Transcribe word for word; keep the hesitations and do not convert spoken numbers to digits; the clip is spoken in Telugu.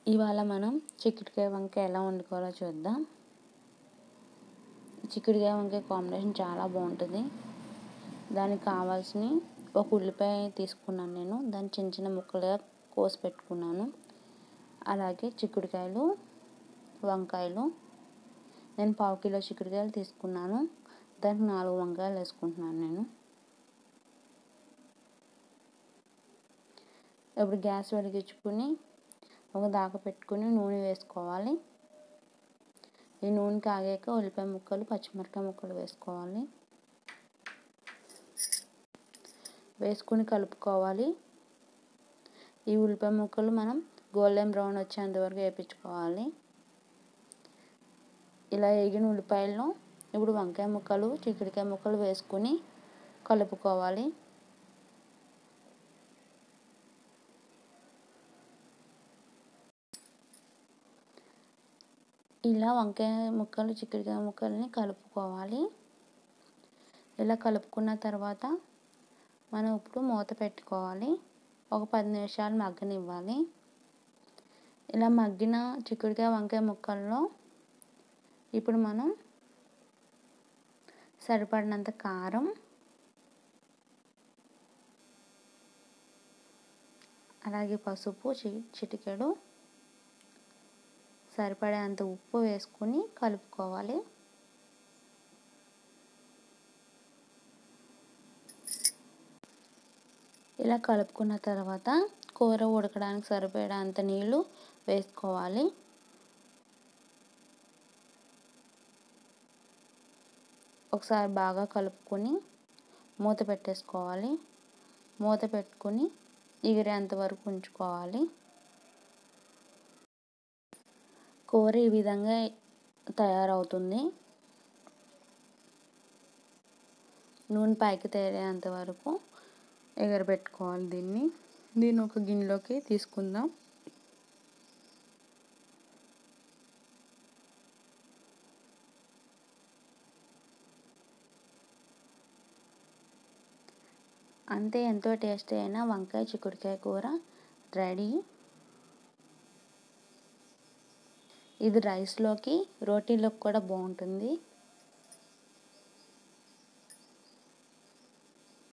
ఇవాళ మనం చిక్కుడుకాయ వంకాయ ఎలా వండుకోవాలో చూద్దాం. చిక్కుడుకాయ వంకాయ కాంబినేషన్ చాలా బాగుంటుంది. దానికి కావాల్సిన ఒక ఉల్లిపాయ తీసుకున్నాను నేను. దాన్ని చిన్న చిన్న ముక్కలుగా కోసి పెట్టుకున్నాను. అలాగే చిక్కుడుకాయలు, వంకాయలు నేను పావు కిలో చిక్కుడుకాయలు తీసుకున్నాను. దానికి నాలుగు వంకాయలు వేసుకుంటున్నాను నేను. ఇప్పుడు గ్యాస్ వెలిగించుకుని ఒక దాకా పెట్టుకుని నూనె వేసుకోవాలి. ఈ నూనె కాగాక ఉల్లిపాయ ముక్కలు, పచ్చిమిరపకాయ ముక్కలు వేసుకోవాలి. వేసుకుని కలుపుకోవాలి. ఈ ఉల్లిపాయ ముక్కలు మనం గోల్డెన్ బ్రౌన్ వచ్చేంత వరకు వేయించుకోవాలి. ఇలా వేగిన ఉల్లిపాయలను ఇప్పుడు వంకాయ ముక్కలు, చిక్కుడుకాయ ముక్కలు వేసుకుని కలుపుకోవాలి. ఇలా వంకాయ ముక్కలు, చిక్కుడుకాయ ముక్కల్ని కలుపుకోవాలి. ఇలా కలుపుకున్న తర్వాత మనం ఇప్పుడు మూత పెట్టుకోవాలి. ఒక పది నిమిషాలు మగ్గనివ్వాలి. ఇలా మగ్గిన చిక్కుడుకాయ వంకాయ ముక్కల్లో ఇప్పుడు మనం సరిపడినంత కారం, అలాగే పసుపు చిటికెడు, సరిపడేంత ఉప్పు వేసుకుని కలుపుకోవాలి. ఇలా కలుపుకున్న తర్వాత కూర ఉడకడానికి సరిపడేంత నీళ్ళు వేసుకోవాలి. ఒకసారి బాగా కలుపుకొని మూత పెట్టేసుకోవాలి. మూత పెట్టుకొని ఎగిరేంత వరకు ఉంచుకోవాలి. కూర ఈ విధంగా తయారవుతుంది. నూనె పైకి తేలేంత వరకు ఎగరబెట్టుకోవాలి. దీన్ని దీన్ని ఒక గిన్నెలోకి తీసుకుందాం. అంతే, ఎంతో టేస్టీ అయిన వంకాయ చిక్కుడుకాయ కూర రెడీ. ఇది రైస్లోకి, రోటీలోకి కూడా బాగుంటుంది.